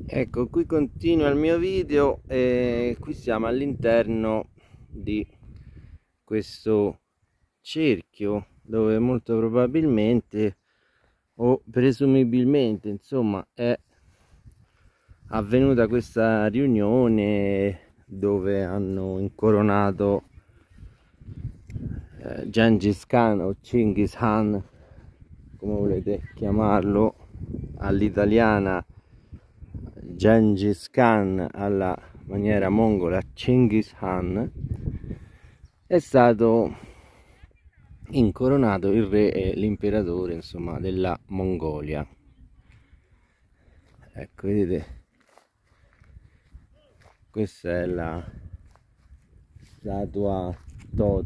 Ecco, qui continua il mio video e qui siamo all'interno di questo cerchio dove molto probabilmente o presumibilmente, insomma, è avvenuta questa riunione dove hanno incoronato Gengis Khan o Chinggis Khan, come volete chiamarlo, all'italiana Gengis Khan, alla maniera mongola Chinggis Khan. È stato incoronato il re e l'imperatore, insomma, della Mongolia. Ecco, vedete, questa è la statua totem .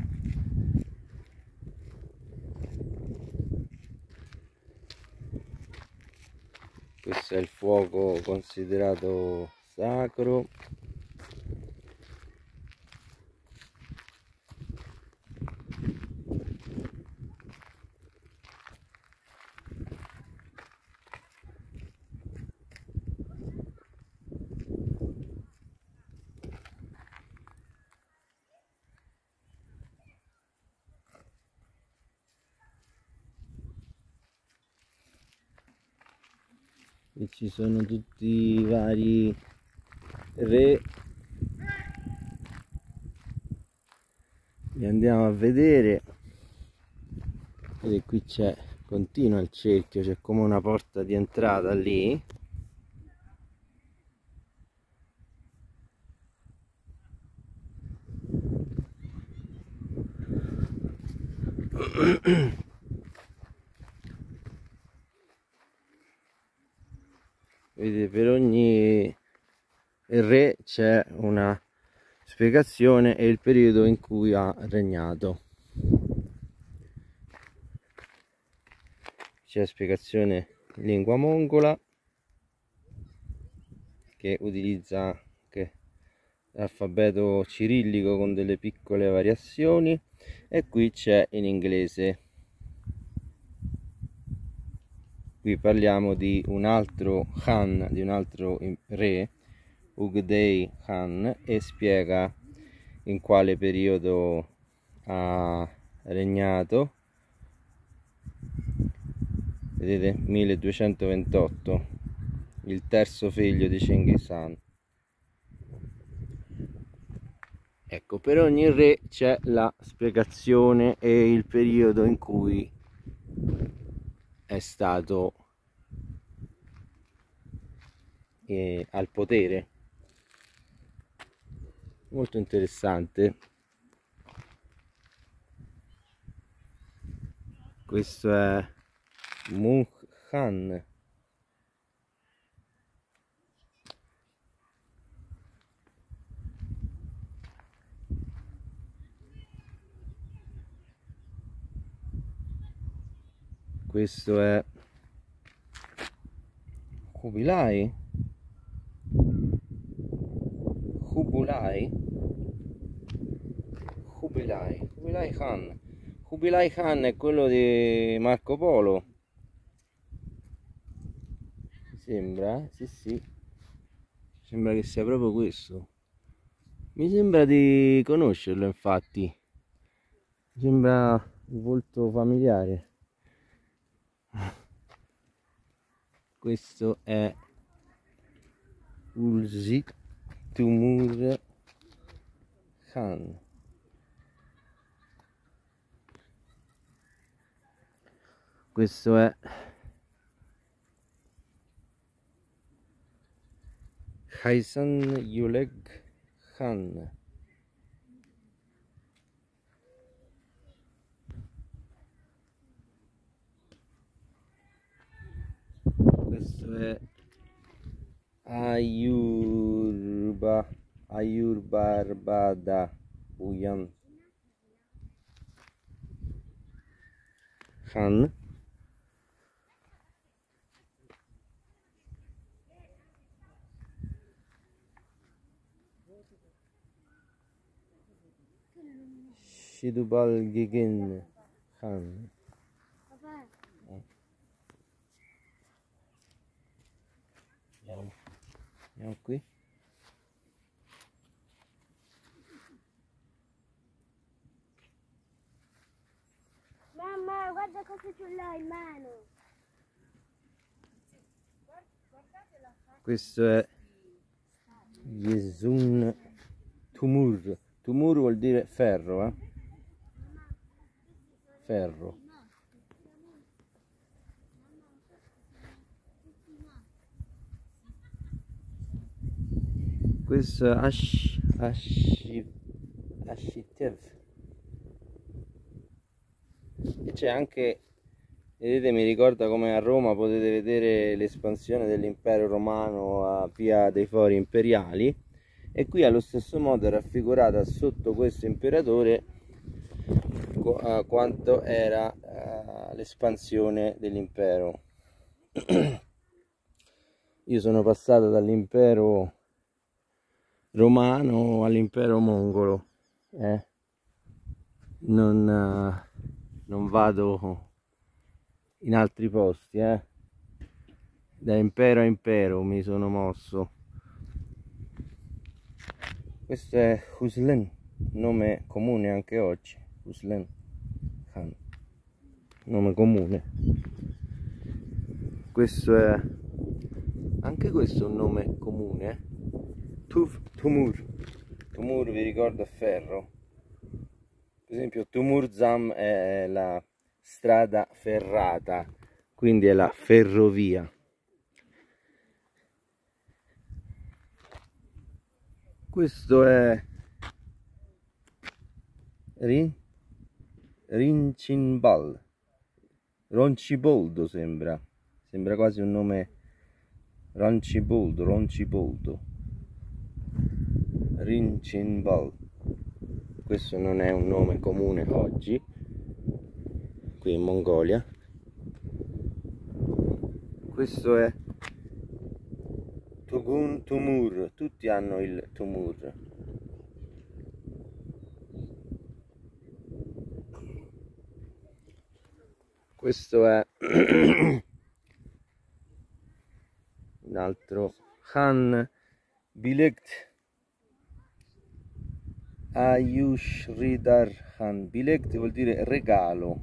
Questo è il fuoco considerato sacro. E ci sono tutti i vari re. Li andiamo a vedere. Vedete, qui c'è, continua il cerchio, c'è come una porta di entrata lì. Vedete, per ogni re c'è una spiegazione e il periodo in cui ha regnato. C'è spiegazione in lingua mongola, che utilizza anche l'alfabeto cirillico con delle piccole variazioni, e qui c'è in inglese. Qui parliamo di un altro Khan, di un altro re, Ugdei Khan, e spiega in quale periodo ha regnato. Vedete, 1228, il terzo figlio di Chinggis Khan. Ecco, per ogni re c'è la spiegazione e il periodo in cui è stato al potere. Molto interessante. Questo è Munk Khan. Questo è Kubilai. Kubilai Khan. Kubilai Khan è quello di Marco Polo. Sembra, sì, sembra che sia proprio questo. Mi sembra di conoscerlo, infatti. Mi sembra un volto familiare. Questo è Ulzi Timur Khan. Questo è Khaisan Yuleg Khan. Questo è Ayurbarbada Uyan Khan. Shidubal Gigin Khan. Andiamo qui. Mamma, guarda cosa ce l'ho in mano. Questo è Yesun Tumur. Tumur vuol dire ferro, ferro. Questo è Ashitev. E c'è anche, vedete, mi ricorda come a Roma potete vedere l'espansione dell'impero romano a via dei Fori Imperiali, e qui allo stesso modo è raffigurata sotto questo imperatore quanto era l'espansione dell'impero. Io sono passato dall'impero romano all'impero mongolo, non vado in altri posti, da impero a impero mi sono mosso. Questo è Huslen, nome comune anche oggi. Huslen Khan, nome comune. Questo è, anche questo è un nome comune. Tumur. Tumur vi ricorda ferro. Per esempio Tumurzam è la strada ferrata, quindi è la ferrovia. Questo è Rinchinbal, Ronciboldo sembra quasi un nome. Ronciboldo, Rinchinbal. Questo non è un nome comune oggi qui in Mongolia. Questo è Tugun Tumur, tutti hanno il Tumur. Questo è un altro Khan Bilekt Ayushridhar Khan. Bilekt vuol dire regalo,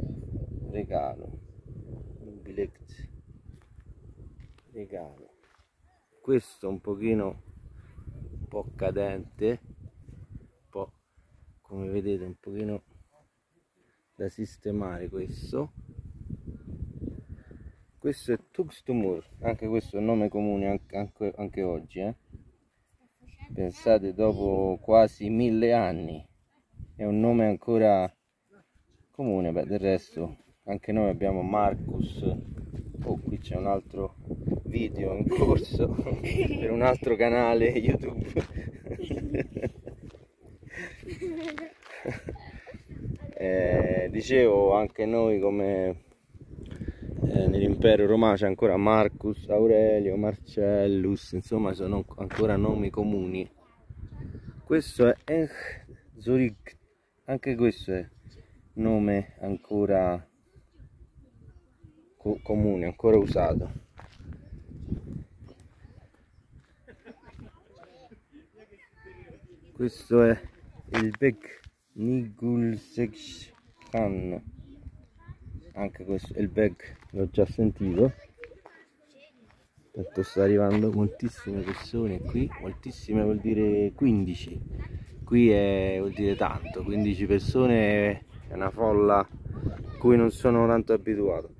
Bilekt, regalo. Questo un pochino, un po' cadente, un po', come vedete, un pochino da sistemare. Questo è Tuxtumur, anche questo è un nome comune anche oggi, Pensate, dopo quasi 1000 anni è un nome ancora comune. Beh, del resto anche noi abbiamo Marcus. Oh, qui c'è un altro video in corso per un altro canale YouTube. Dicevo, anche noi, come nell'impero romano c'è ancora Marcus Aurelio, Marcellus, insomma sono ancora nomi comuni. Questo è Zorik, anche questo è nome ancora comune, ancora usato. Questo è il Bek Nigulsesh Khan, anche questo è il Bek, l'ho già sentito. Tanto sta arrivando moltissime persone qui, moltissime vuol dire 15, qui vuol dire tanto, 15 persone è una folla a cui non sono tanto abituato.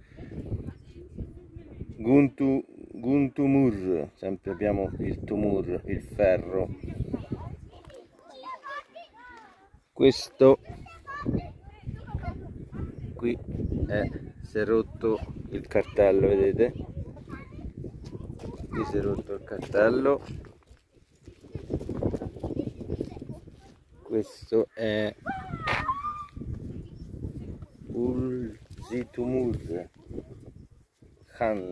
Guntumur, sempre abbiamo il Tumur, il ferro. Questo qui si è rotto il cartello, vedete? Qui si è rotto il cartello. Questo è Ulzitumur Khan.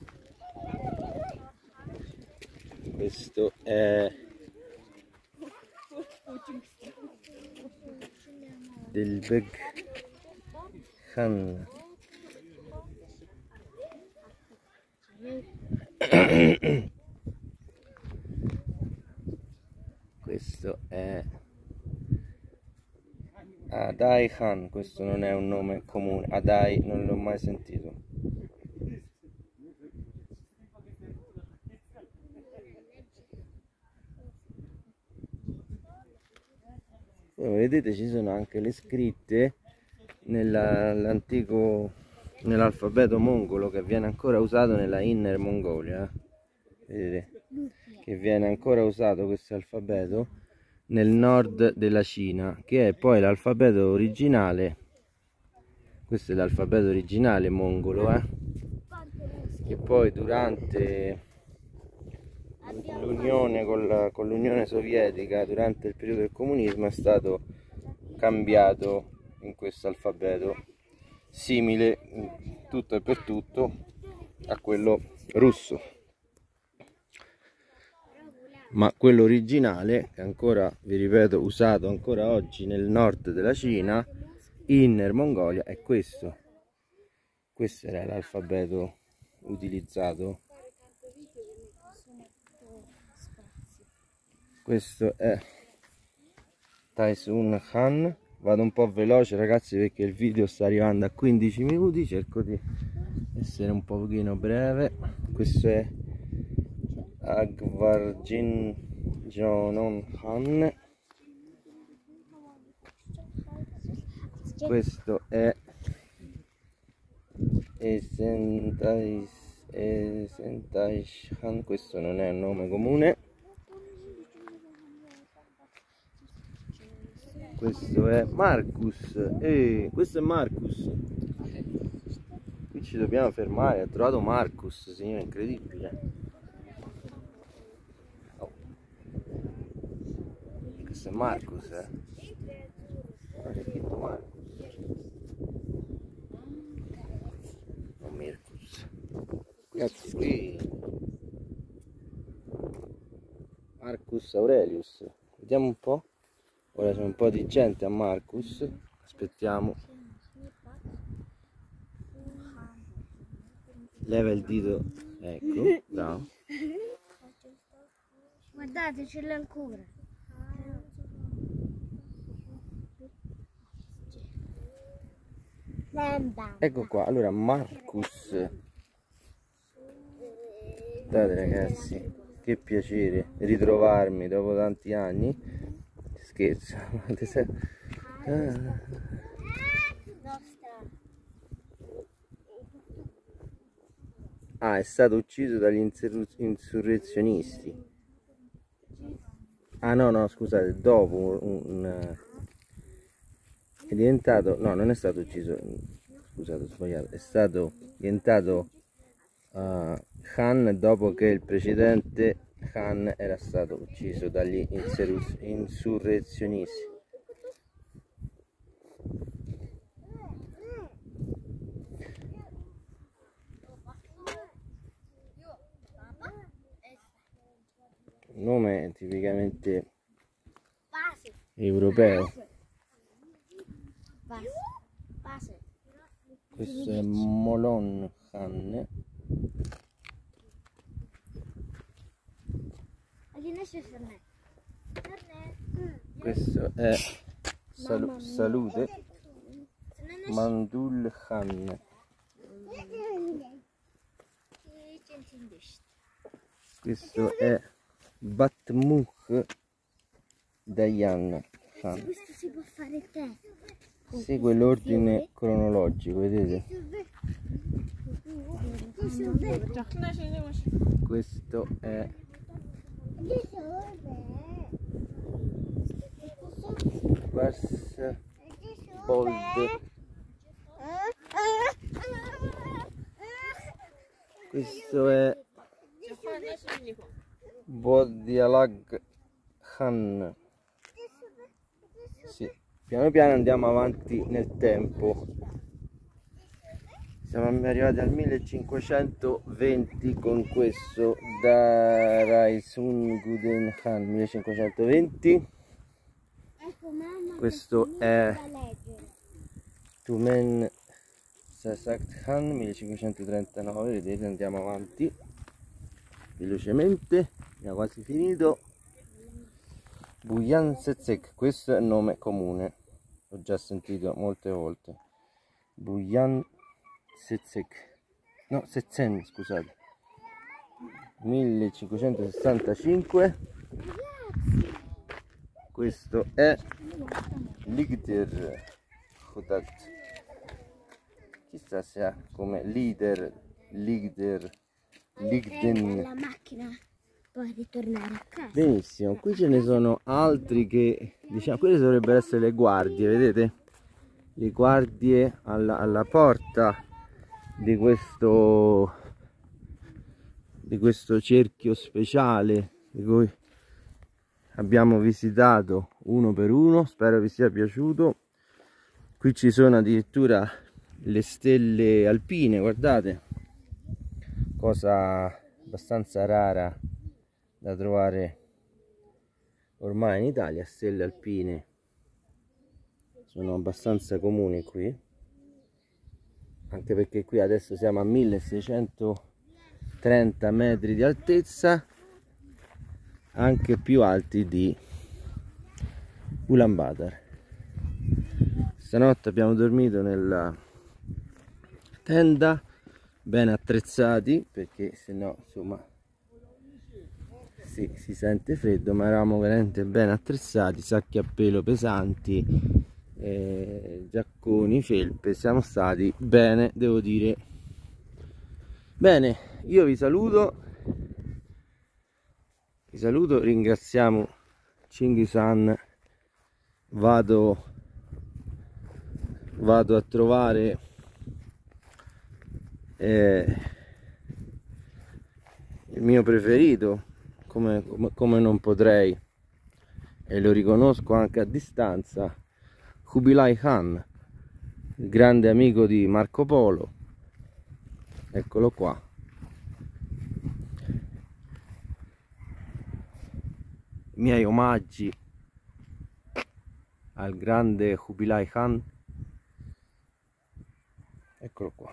Questo è del Beg Khan. Adai Khan, questo non è un nome comune, Adai non l'ho mai sentito. Vedete, ci sono anche le scritte nell'alfabeto mongolo che viene ancora usato nella Inner Mongolia. Vedete che viene ancora usato questo alfabeto nel nord della Cina, che è poi l'alfabeto originale. Questo è l'alfabeto originale mongolo, che poi durante l'unione con l'Unione Sovietica, durante il periodo del comunismo, è stato cambiato in questo alfabeto simile tutto e per tutto a quello russo, ma quello originale, che ancora, vi ripeto, usato ancora oggi nel nord della Cina, Inner Mongolia, è questo. Questo era l'alfabeto utilizzato. Questo è Taisun Khan. Vado un po' veloce, ragazzi, perché il video sta arrivando a 15 minuti, cerco di essere un pochino breve. Questo è Agvarjin Jonon Khan. Questo è Esentais Khan, questo non è un nome comune. Questo è Marcus, questo è Marcus. Qui ci dobbiamo fermare, ha trovato Marcus, signore, incredibile. Oh. Questo è Marcus, C'è scritto Marcus. Non Marcus. Ragazzi, qui Marcus Aurelius. Vediamo un po'. Ora c'è un po' di gente a Marcus, aspettiamo. Leva il dito, ecco, bravo. Guardate, ce l'ho ancora. Ecco qua, allora Marcus. Guardate ragazzi, che piacere ritrovarmi dopo tanti anni. Scherzo. Ah, è stato ucciso dagli insurrezionisti. Ah no, scusate, dopo è diventato, no, non è stato ucciso, scusate, ho sbagliato, è stato diventato Khan dopo che il precedente Khan era stato ucciso dagli insurrezionisti. Un nome tipicamente europeo. Questo è Molon Khan. Questo è Salute Mandul Khan. Questo è Batmukh Dayan Khan. Questo si può fare il tè. Segue l'ordine cronologico, vedete? Questo è Bold. Questo è Bodialag Khan. Sì, piano piano andiamo avanti nel tempo. Siamo arrivati al 1520 con questo Daraisun Guden Khan, 1520. Questo è Tumen Sasakt Khan, 1539, vedete, andiamo avanti velocemente, abbiamo quasi finito. Buyan Setsek, questo è il nome comune. ho già sentito molte volte. Buyan Setsek, no, Setsen, scusate, 1565. Questo è Ligder Khodat, chissà se ha come leader, Ligden. La macchina, poi ritornare a casa. Benissimo, qui ce ne sono altri che, diciamo, quelle dovrebbero essere le guardie, vedete? Le guardie alla porta di questo cerchio speciale di cui abbiamo visitato uno per uno. Spero vi sia piaciuto. Qui ci sono addirittura le stelle alpine, guardate, cosa abbastanza rara da trovare ormai in Italia. Stelle alpine sono abbastanza comuni qui, anche perché qui adesso siamo a 1630 metri di altezza, anche più alti di Ulaanbaatar. Stanotte abbiamo dormito nella tenda, ben attrezzati, perché sennò insomma si sente freddo, ma eravamo veramente ben attrezzati, sacchi a pelo pesanti, giacconi, felpe. Siamo stati bene, devo dire. Bene, io vi saluto, ringraziamo Chingisan. Vado a trovare il mio preferito, come non potrei, e lo riconosco anche a distanza, Kublai Khan, il grande amico di Marco Polo. Eccolo qua. I miei omaggi al grande Kublai Khan. Eccolo qua.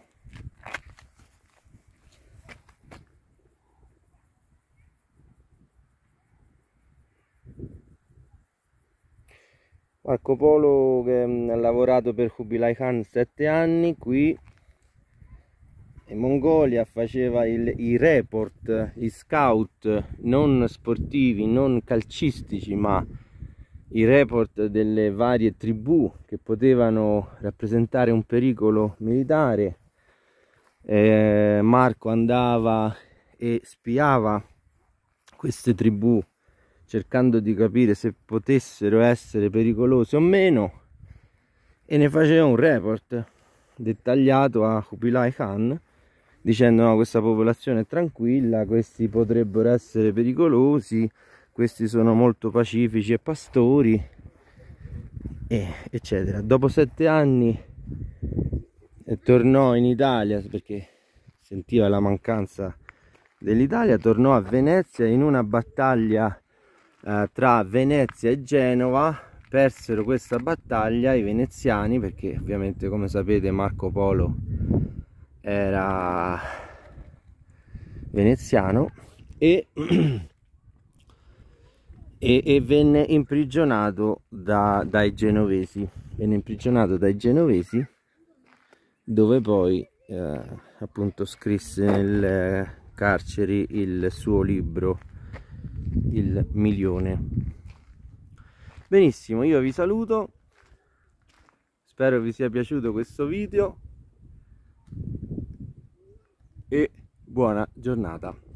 Marco Polo, che ha lavorato per Kublai Khan 7 anni qui in Mongolia, faceva i report, i scout non sportivi, non calcistici, ma i report delle varie tribù che potevano rappresentare un pericolo militare. Marco andava e spiava queste tribù, cercando di capire se potessero essere pericolose o meno, e ne faceva un report dettagliato a Kublai Khan, dicendo: no, questa popolazione è tranquilla, questi potrebbero essere pericolosi, questi sono molto pacifici e pastori, eccetera. Dopo 7 anni tornò in Italia, perché sentiva la mancanza dell'Italia, tornò a Venezia in una battaglia tra Venezia e Genova. Persero questa battaglia i veneziani, perché ovviamente, come sapete, Marco Polo era veneziano, e venne imprigionato dai genovesi. Dove poi appunto scrisse nelle carceri il suo libro Il Milione. Benissimo, io vi saluto, spero vi sia piaciuto questo video e buona giornata.